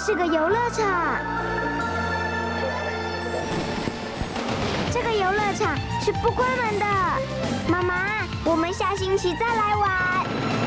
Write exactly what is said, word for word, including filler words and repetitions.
是个游乐场。这个游乐场是不关门的。妈妈，我们下星期再来玩。